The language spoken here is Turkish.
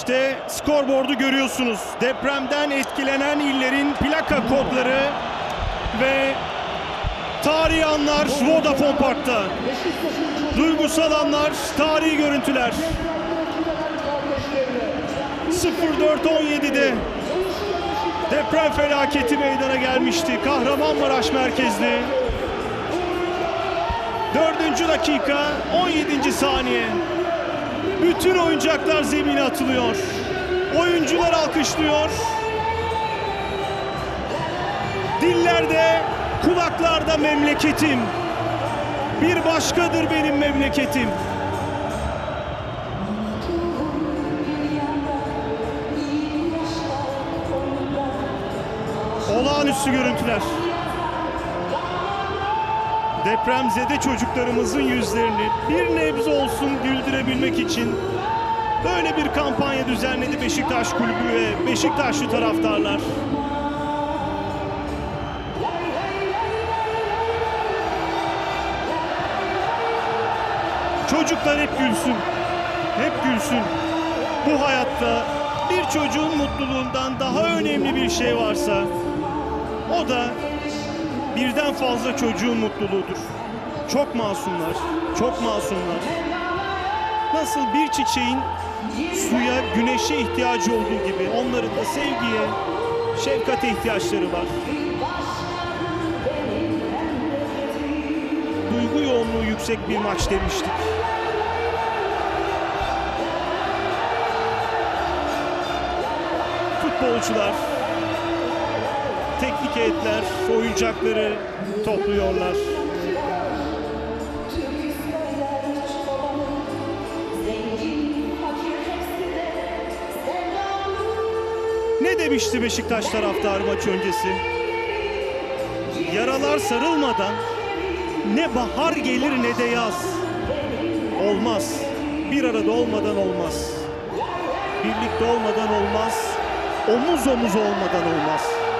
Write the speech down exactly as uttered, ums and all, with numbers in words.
İşte skorboardu görüyorsunuz. Depremden etkilenen illerin plaka kodları ve tarihi anlar Vodafone Park'ta. Duygusal anlar, tarihi görüntüler. sıfır dört on yedi'de deprem felaketi meydana gelmişti. Kahramanmaraş merkezli. dördüncü dakika, on yedinci saniye. Bütün oyuncaklar zemine atılıyor. Oyuncular alkışlıyor. Dillerde, kulaklarda memleketim. Bir başkadır benim memleketim. Olağanüstü görüntüler. Depremzede çocuklarımızın yüzlerini bir nebze olsun güldürebilmek için böyle bir kampanya düzenledi Beşiktaş Kulübü ve Beşiktaşlı taraftarlar. Çocuklar hep gülsün, hep gülsün. Bu hayatta bir çocuğun mutluluğundan daha önemli bir şey varsa o da birden fazla çocuğun mutluluğudur. Çok masumlar, çok masumlar. Nasıl bir çiçeğin suya, güneşe ihtiyacı olduğu gibi onların da sevgiye, şefkate ihtiyaçları var. Duygu yoğunluğu yüksek bir maç demiştik. Futbolcular, teknik heyetler oyuncakları topluyorlar. Ne demişti Beşiktaş taraftarı maç öncesi? Yaralar sarılmadan ne bahar gelir ne de yaz. Olmaz. Bir arada olmadan olmaz. Birlikte olmadan olmaz. Omuz omuz olmadan olmaz.